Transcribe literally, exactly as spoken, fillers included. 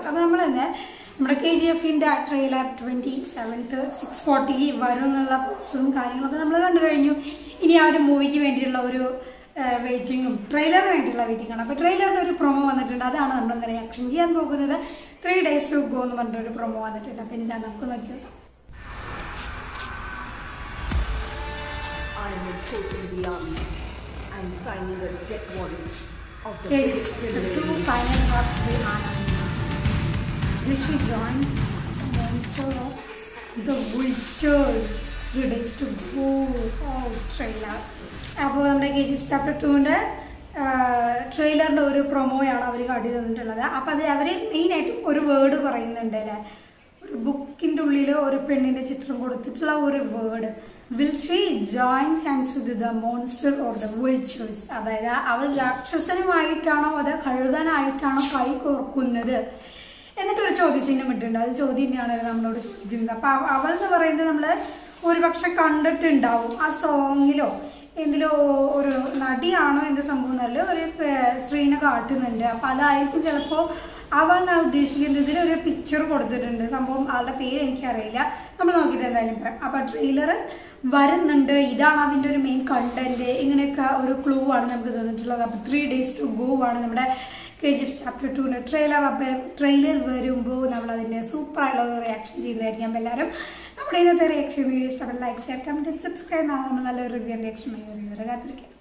അപ്പോൾ നമ്മൾ തന്നെ നമ്മുടെ കെ ജി എഫിൻ്റെ ട്രെയിലർ ട്വൻറ്റി സെവൻത്ത് സിക്സ് ഫോർട്ടിക്ക് വരും എന്നുള്ള പോസ്റ്ററും കാര്യങ്ങളൊക്കെ നമ്മൾ കണ്ടു കഴിഞ്ഞു. ഇനി ആ ഒരു മൂവിക്ക് വേണ്ടിയുള്ള ഒരു വെയിറ്റിങ്ങും ട്രെയിലറിന് വേണ്ടിയുള്ള വെയിറ്റിംഗ് ആണ്. അപ്പോൾ ട്രെയിലറിൻ്റെ ഒരു പ്രൊമോ വന്നിട്ടുണ്ട്, അതാണ് നമ്മൾ റിയാക്ഷൻ ചെയ്യാൻ പോകുന്നത്. ത്രീ ഡേയ്സ് ടു ഗോ എന്ന് പറഞ്ഞിട്ടൊരു പ്രൊമോ വന്നിട്ടുണ്ട്. അപ്പോൾ എന്താണ് നമുക്ക് നോക്കിയത്. I'm signing a death warrant of the K G F C Chapter two final part three Rishi joined the monster of the vultures. Three days to go. Oh, trailer. അപ്പോൾ നമ്മുടെ K G F chapter ടുവിൻ്റെ ട്രെയിലറിൻ്റെ ഒരു പ്രൊമോയാണ് അവർ കാട്ടി തന്നിട്ടുള്ളത്. അപ്പോൾ അത് അവർ മെയിനായിട്ടും ഒരു വേർഡ് പറയുന്നുണ്ട് അല്ലേ, ഒരു ബുക്കിൻ്റെ ഉള്ളിൽ ഒരു പെണ്ണിൻ്റെ ചിത്രം കൊടുത്തിട്ടുള്ള ഒരു word. Will she join hands with the monster or the vultures, അതായത് അവൾ രാക്ഷസനുമായിട്ടാണോ അത് കഴുകാനായിട്ടാണോ കൈ കോർക്കുന്നത് എന്നിട്ടൊരു ചോദ്യചിഹ്നം ഇട്ടുണ്ട്. അത് ചോദ്യം തന്നെയാണല്ലോ നമ്മളോട് ചോദിക്കുന്നത്. അപ്പം അവൾ എന്ന് പറയുന്നത് നമ്മൾ ഒരു പക്ഷെ കണ്ടിട്ടുണ്ടാവും, ആ സോങ്ങിലോ എന്തിലോ ഒരു നടിയാണോ എന്ത് സംഭവം എന്നല്ല ഒരു സ്ത്രീനെ കാട്ടുന്നുണ്ട്. അപ്പം അതായിരിക്കും ചിലപ്പോൾ അവൾ ഞാൻ ഉദ്ദേശിക്കുന്നത്. ഇതിലൊരു പിക്ചർ കൊടുത്തിട്ടുണ്ട്, സംഭവം ആളുടെ പേര് എനിക്കറിയില്ല, നമ്മൾ നോക്കിയിട്ട് എന്തായാലും പറയാം. അപ്പം ട്രെയിലർ വരുന്നുണ്ട്, ഇതാണ് അതിൻ്റെ ഒരു മെയിൻ കണ്ടന്റ്, ഇങ്ങനെയൊക്കെ ഒരു ക്ലൂ ആണ് നമുക്ക് തന്നിട്ടുള്ളത്. അപ്പോൾ ത്രീ ഡേയ്സ് ടു ഗോ ആണ് നമ്മുടെ കെ ജി എഫ് ചാപ്റ്റർ ടുവിൻ്റെ ട്രെയിലർ. അപ്പം ട്രെയിലർ വരുമ്പോൾ നമ്മളതിൻ്റെ സൂപ്പറായിട്ടുള്ള ഒരു റിയാക്ഷൻ ചെയ്യുന്നതായിരിക്കും. അപ്പോൾ എല്ലാവരും നമ്മുടെ ഇന്നത്തെ റിയാക്ഷൻ വീഡിയോ ഇഷ്ടപ്പെട്ട ലൈക്ക് ഷെയർ കമൻറ്റ് സബ്സ്ക്രൈബ് ആണ്. നമ്മൾ നല്ലൊരു റിവ്യൂ റിയാക്ഷൻ വീഡിയോ കാത്തിരിക്കാം.